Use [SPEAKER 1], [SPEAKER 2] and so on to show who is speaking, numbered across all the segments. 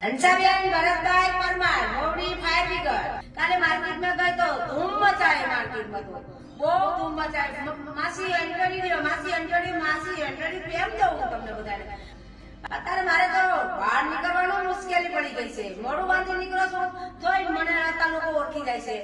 [SPEAKER 1] Hansaben Bharatbhai Parmar Movdi fire brigade કાલે માર્કેટમાં ગયો તો ધૂમ મચાય માર્કેટમાં તો બહુ ધૂમ મચાય માસી અંટડી કેમ દઉં તમને બધાને અત્યારે મારે તો બહાર નીકળવાનું મુશ્કેલી પડી ગઈ છે મોડું બાંધી નીકળો છો તોય મને આતા લોકો ઓળખી જાય છે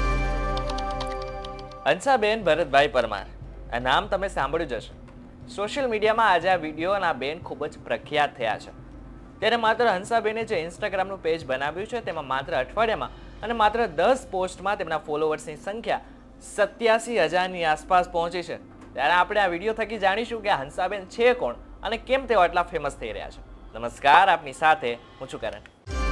[SPEAKER 2] હંસાબેન ભરતભાઈ પરમાર આ નામ તમે સાંભળ્યું જ હશે સોશિયલ મીડિયામાં આજે આ વિડીયો અને આ બેન ખૂબ જ પ્રખ્યાત થયા છે ત્યારે માત્ર હંસાબેને જે ઇન્સ્ટાગ્રામનું પેજ બનાવ્યું છે તેમાં માત્ર અઠવાડિયામાં અને માત્ર 10 પોસ્ટમાં તેમના ફોલોવર્સની સંખ્યા 87,000ની આસપાસ પહોંચી છે ત્યારે આપણે આ વિડીયો થકી જાણીશું કે આ હંસાબેન છે કોણ અને કેમ તેઓ આટલા ફેમસ થઈ રહ્યા છે નમસ્કાર આપની સાથે હું છું કરણ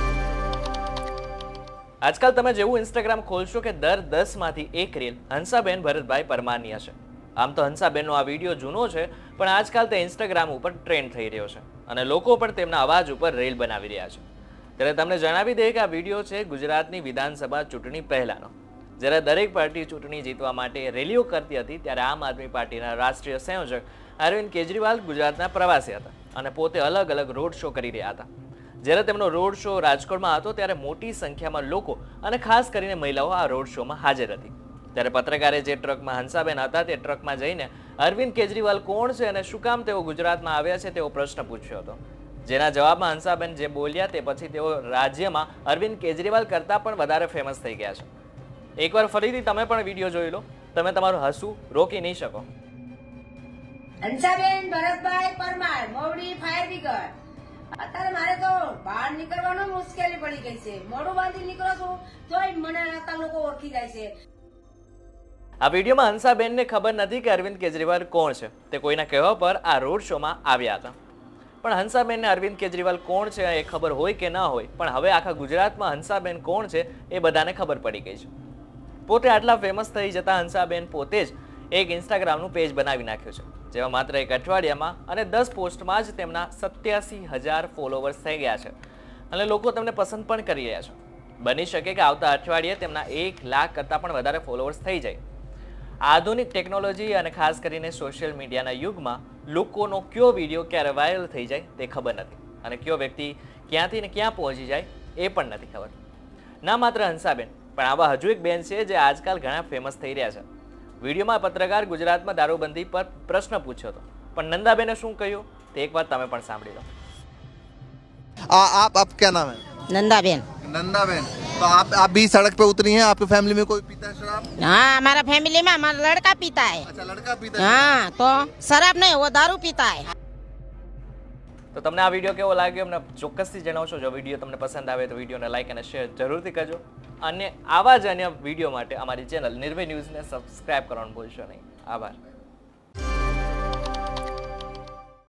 [SPEAKER 2] આજકાલ તમે જેવું ઇન્સ્ટાગ્રામ ખોલશો કે દર 10 માંથી એક રીલ હંસાબેન ભરતભાઈ પરમારની હશે આમ તો હંસાબેનનો આ વિડીયો જૂનો છે પણ આજકાલ તે ઇન્સ્ટાગ્રામ ઉપર ટ્રેન્ડ થઈ રહ્યો છે અને લોકો પણ તેમના અવાજ ઉપર રીલ બનાવી રહ્યા છે ત્યારે તમને જણાવી દઈએ કે આ વિડીયો છે ગુજરાતની વિધાનસભા ચૂંટણી પહેલાનો જ્યારે દરેક પાર્ટી ચૂંટણી જીતવા માટે રેલીઓ કરતી હતી ત્યારે આમ આદમી પાર્ટીના રાષ્ટ્રીય સંયોજક અરવિંદ કેજરીવાલ ગુજરાતના પ્રવાસી હતા અને પોતે અલગ અલગ રોડ શો કરી રહ્યા હતા જ્યારે તેમનો રોડ શો રાજકોટમાં હતો ત્યારે મોટી સંખ્યામાં લોકો અને ખાસ કરીને મહિલાઓ આ રોડ શોમાં હાજર હતી ત્યારે પત્રકારે જે ટ્રકમાં હંસાબેન હતા તે ટ્રકમાં જઈને અરવિંદ કેજરીવાલ કોણ છે અને શું કામ તેઓ ગુજરાતમાં આવ્યા છે તેવો પ્રશ્ન પૂછ્યો હતો જેના જવાબમાં હંસાબેન જે બોલ્યા તે પછી તેઓ રાજ્યમાં અરવિંદ કેજરીવાલ કરતાં પણ વધારે ફેમસ થઈ ગયા છે એકવાર ફરીથી તમે પણ વિડીયો જોઈ લો તમે તમારું હસવું રોકી નહીં શકો
[SPEAKER 1] હંસાબેન ભરતભાઈ પરમાર મોવડી ફાયર બ્રિગેડ અત્યારે મારે તો બહાર નીકળવાનું મુશ્કેલી પડી ગઈ છે મોડું બાંધી નીકળો છું તોય મને આતા લોકો ઓળખી જાય છે
[SPEAKER 2] આ વિડીયોમાં હંસાબેનને ખબર નથી કે અરવિંદ કેજરીવાલ કોણ છે તે કોઈના કહેવા પર આ રોડ શોમાં આવ્યા હતા પણ હંસાબેનને અરવિંદ કેજરીવાલ કોણ છે એ ખબર હોય કે ન હોય પણ હવે આખા ગુજરાતમાં હંસાબેન કોણ છે એ બધાને ખબર પડી ગઈ છે પોતે આટલા ફેમસ થઈ જતા હંસાબેન પોતે જ એક ઇન્સ્ટાગ્રામનું પેજ બનાવી નાખ્યું છે જેમાં માત્ર એક અઠવાડિયામાં અને 10 પોસ્ટમાં જ તેમના 87,000 ફોલોવર્સ થઈ ગયા છે અને લોકો તેમને પસંદ પણ કરી રહ્યા છે બની શકે કે આવતા અઠવાડિયે તેમના 1 લાખ કરતાં પણ વધારે ફોલોવર્સ થઈ જાય આધુનિક ટેકનોલોજી અને ખાસ કરીને સોશિયલ મીડિયાના યુગમાં લોકોનો કયો વિડીયો ક્યારે વાયરલ થઈ જાય તે ખબર નથી અને કયો વ્યક્તિ ક્યાંથી ને ક્યાં પહોંચી જાય એ પણ નથી ખબર ના માત્ર હંસાબેન પણ આવા હજુ એક બેન છે જે આજકાલ ઘણા ફેમસ થઈ રહ્યા છે વિડીયોમાં પત્રકાર ગુજરાતમાં દારૂબંધી પર પ્રશ્ન પૂછ્યો હતો પણ નંદાબેને શું કહ્યું તે એક વાત તમે પણ સાંભળી લો
[SPEAKER 3] आप क्या नाम है
[SPEAKER 4] नंदाबेन
[SPEAKER 3] नंदाबेन तो आप भी सड़क पे उतरी हैं आपकी फैमिली में कोई पीता है शराब
[SPEAKER 4] हाँ हमारा फैमिली में हमारा लड़का पीता है
[SPEAKER 3] अच्छा लड़का पीता है
[SPEAKER 4] हाँ तो शराब नहीं वो दारू पीता है
[SPEAKER 2] તો તમને આ વિડીયો કેવો લાગ્યો અમને ચોક્કસથી જણાવશો જો વિડીયો તમને પસંદ આવે તો વિડીયોને લાઈક અને શેર જરૂરથી કરજો અને આવા જ અન્ય વિડીયો માટે અમારી ચેનલ નિર્ભય ન્યૂઝને સબસ્ક્રાઇબ કરવાનું ભૂલશો નહીં આભાર